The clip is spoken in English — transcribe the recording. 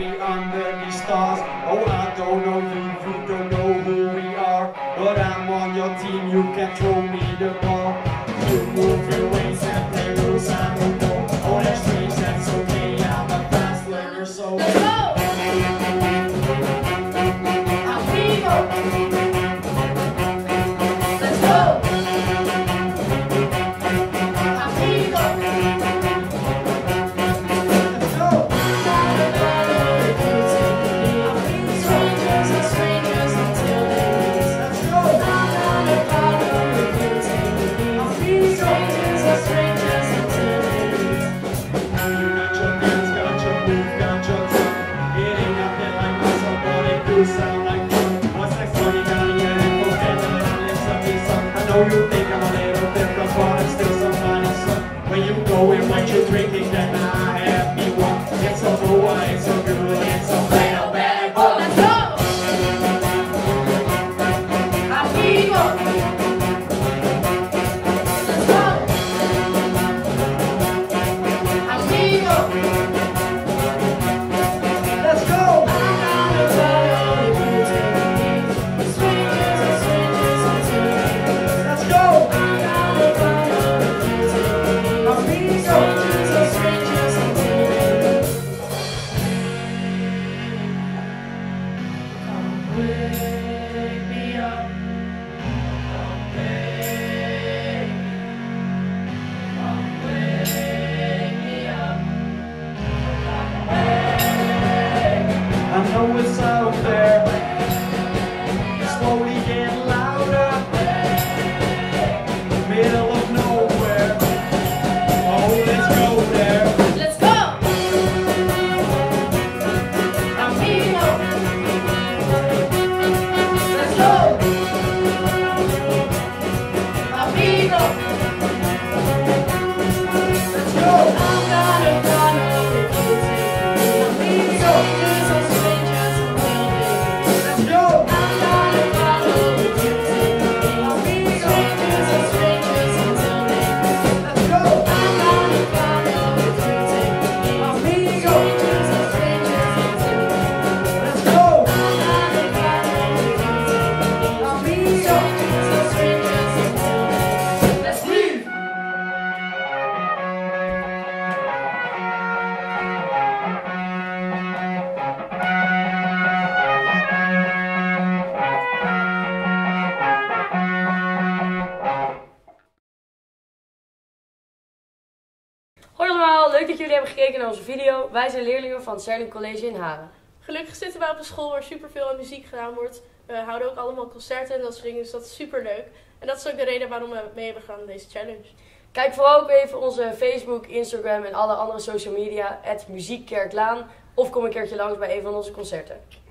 me under the stars. Oh, I don't know you don't know who we are, but I'm on your team, you can throw me the ball. You move your ways and play loose, I don't know. Oh, that's strange, that's okay, I'm a fast learner, so let's go! Sound like fun. What's next on you gotta get it for and it's a piece of. I know you think I'm a little different, but I'm still some funny son. When you go and what you're drinking, then I have me one. It's so cool, it's so good, it's so plain old bad boy. Let's go! Amigo! Let's go! Amigo! Let's go! I know it's out there, slowly getting louder, middle of nowhere. Oh, let's go there. Let's go! Amigo! Let's go! Amigo! Let's go. I'm gonna follow if you take me. Amigo! Hoi allemaal, leuk dat jullie hebben gekeken naar onze video. Wij zijn leerlingen van het Serling College in Haren. Gelukkig zitten wij op een school waar superveel aan muziek gedaan wordt. We houden ook allemaal concerten en dat soort dingen, dus dat is super leuk. En dat is ook de reden waarom we mee hebben gedaan aan deze challenge. Kijk vooral ook even onze Facebook, Instagram en alle andere social media @muziekkerklaan of kom een keertje langs bij een van onze concerten.